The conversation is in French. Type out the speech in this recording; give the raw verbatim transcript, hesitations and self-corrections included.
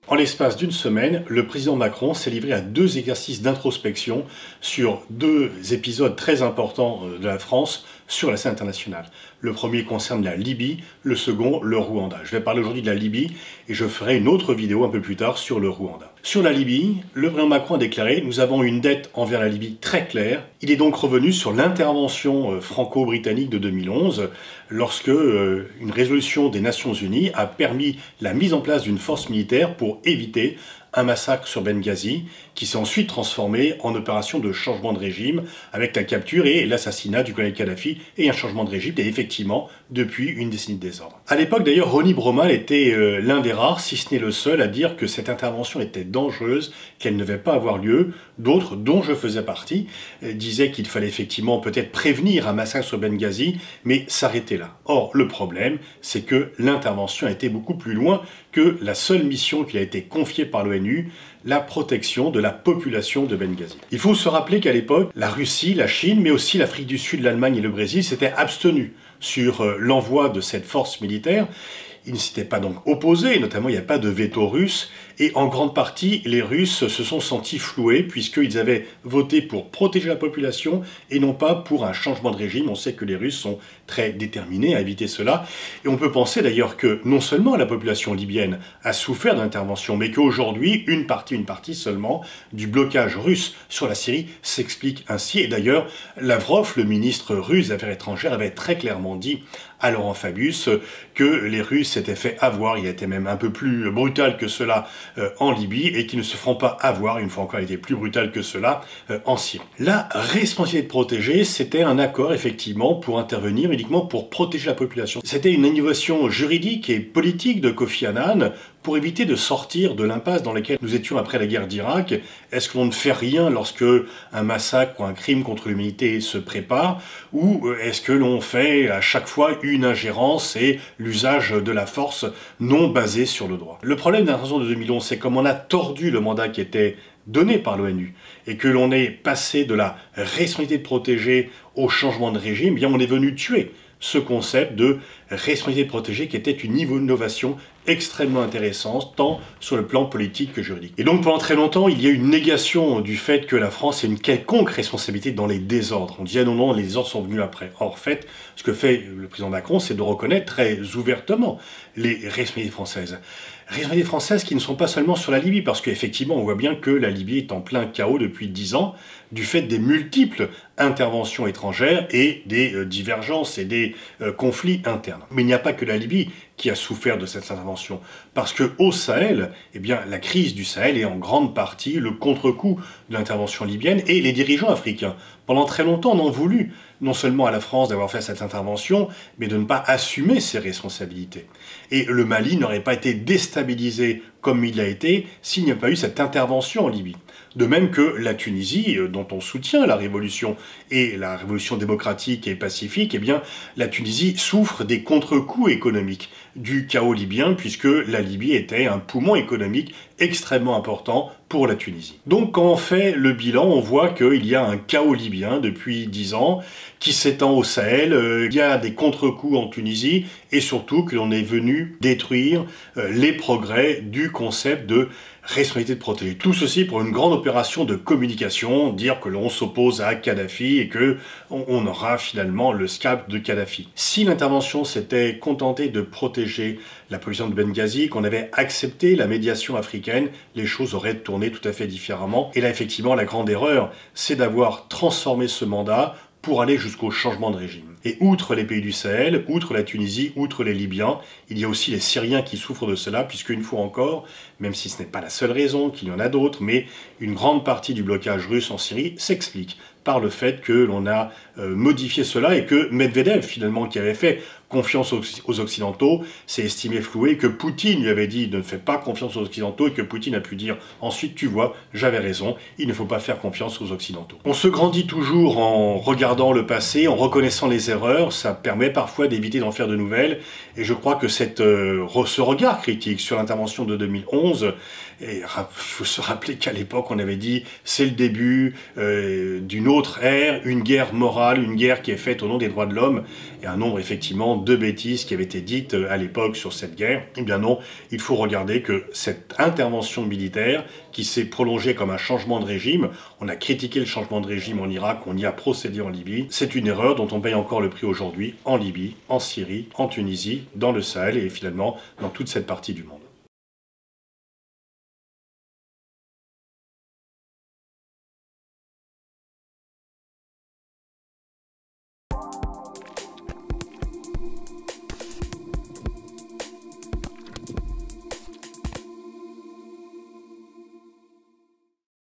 En l'espace d'une semaine, le président Macron s'est livré à deux exercices d'introspection sur deux épisodes très importants de la France sur la scène internationale. Le premier concerne la Libye, le second le Rwanda. Je vais parler aujourd'hui de la Libye et je ferai une autre vidéo un peu plus tard sur le Rwanda. Sur la Libye, le président Macron a déclaré « Nous avons une dette envers la Libye très claire ». Il est donc revenu sur l'intervention franco-britannique de deux mille onze lorsque euh, une résolution des Nations Unies a permis la mise en place d'une force militaire pour éviter un massacre sur Benghazi qui s'est ensuite transformé en opération de changement de régime avec la capture et l'assassinat du colonel Kadhafi et un changement de régime et effectivement depuis une décennie de désordre. À l'époque d'ailleurs, Ronnie Broman était euh, l'un des rares, si ce n'est le seul, à dire que cette intervention était dangereuse, qu'elle ne devait pas avoir lieu. D'autres, dont je faisais partie, euh, disaient qu'il fallait effectivement peut-être prévenir un massacre sur Benghazi, mais s'arrêter là. Or, le problème, c'est que l'intervention a été beaucoup plus loin que la seule mission qui a été confiée par l'ONU, la protection de la population de Benghazi. Il faut se rappeler qu'à l'époque, la Russie, la Chine, mais aussi l'Afrique du Sud, l'Allemagne et le Brésil s'étaient abstenus sur euh, l'envoi de cette force militaire. Ils ne s'étaient pas donc opposés, notamment il n'y a pas de veto russe, et en grande partie les Russes se sont sentis floués puisqu'ils avaient voté pour protéger la population et non pas pour un changement de régime. On sait que les Russes sont très déterminés à éviter cela, et on peut penser d'ailleurs que non seulement la population libyenne a souffert de l'intervention, mais qu'aujourd'hui une partie, une partie seulement du blocage russe sur la Syrie s'explique ainsi. Et d'ailleurs Lavrov, le ministre russe des Affaires étrangères, avait très clairement dit à Laurent Fabius que les Russes s'étaient fait avoir, il était même un peu plus brutal que cela euh, en Libye, et qu'ils ne se feront pas avoir, une fois encore il était plus brutal que cela, euh, en Syrie. La responsabilité de protéger, c'était un accord effectivement pour intervenir uniquement pour protéger la population. C'était une innovation juridique et politique de Kofi Annan pour éviter de sortir de l'impasse dans laquelle nous étions après la guerre d'Irak. Est-ce que l'on ne fait rien lorsque un massacre ou un crime contre l'humanité se prépare, ou est-ce que l'on fait à chaque fois une ingérence et l'usage de la force non basée sur le droit? Le problème de l'intervention de deux mille onze, c'est comme on a tordu le mandat qui était donné par l'ONU et que l'on est passé de la responsabilité de protéger au changement de régime, eh bien on est venu tuer ce concept de responsabilité de protéger qui était une innovation extrêmement intéressante tant sur le plan politique que juridique. Et donc pendant très longtemps, il y a eu une négation du fait que la France ait une quelconque responsabilité dans les désordres. On disait non, non, les désordres sont venus après. Or, en fait, ce que fait le président Macron, c'est de reconnaître très ouvertement les responsabilités françaises. Responsabilités françaises qui ne sont pas seulement sur la Libye, parce qu'effectivement, on voit bien que la Libye est en plein chaos depuis dix ans, du fait des multiples interventions étrangères et des euh, divergences et des euh, conflits internes. Mais il n'y a pas que la Libye qui a souffert de cette intervention, parce que au Sahel, eh bien, la crise du Sahel est en grande partie le contre-coup de l'intervention libyenne, et les dirigeants africains, pendant très longtemps, en ont voulu, non seulement à la France d'avoir fait cette intervention, mais de ne pas assumer ses responsabilités. Et le Mali n'aurait pas été déstabilisé comme il a été s'il n'y avait pas eu cette intervention en Libye. De même que la Tunisie, dont on soutient la révolution et la révolution démocratique et pacifique, eh bien, la Tunisie souffre des contre-coups économiques du chaos libyen, puisque la Libye était un poumon économique extrêmement important pour la Tunisie. Donc quand on fait le bilan, on voit qu'il y a un chaos libyen depuis dix ans qui s'étend au Sahel, euh, il y a des contre-coups en Tunisie, et surtout que l'on est venu détruire euh, les progrès du concept de responsabilité de protéger. Tout ceci pour une grande opération de communication, dire que l'on s'oppose à Kadhafi et que on, on aura finalement le scalp de Kadhafi. Si l'intervention s'était contentée de protéger la population de Benghazi, qu'on avait accepté la médiation africaine, les choses auraient tourné tout à fait différemment. Et là, effectivement, la grande erreur, c'est d'avoir transformé ce mandat pour aller jusqu'au changement de régime. Et outre les pays du Sahel, outre la Tunisie, outre les Libyens, il y a aussi les Syriens qui souffrent de cela, puisque une fois encore, même si ce n'est pas la seule raison, qu'il y en a d'autres, mais une grande partie du blocage russe en Syrie s'explique par le fait que l'on a euh, modifié cela et que Medvedev, finalement, qui avait fait confiance aux, aux Occidentaux, s'est estimé floué, que Poutine lui avait dit de ne faire pas confiance aux Occidentaux et que Poutine a pu dire ensuite, tu vois, j'avais raison, il ne faut pas faire confiance aux Occidentaux. On se grandit toujours en regardant le passé, en reconnaissant les erreurs, ça permet parfois d'éviter d'en faire de nouvelles, et je crois que cette, euh, ce regard critique sur l'intervention de deux mille onze Et il faut se rappeler qu'à l'époque, on avait dit c'est le début euh, d'une autre ère, une guerre morale, une guerre qui est faite au nom des droits de l'homme, et un nombre effectivement de bêtises qui avaient été dites à l'époque sur cette guerre. Eh bien non, il faut regarder que cette intervention militaire qui s'est prolongée comme un changement de régime, on a critiqué le changement de régime en Irak, on y a procédé en Libye, c'est une erreur dont on paye encore le prix aujourd'hui en Libye, en Syrie, en Tunisie, dans le Sahel et finalement dans toute cette partie du monde.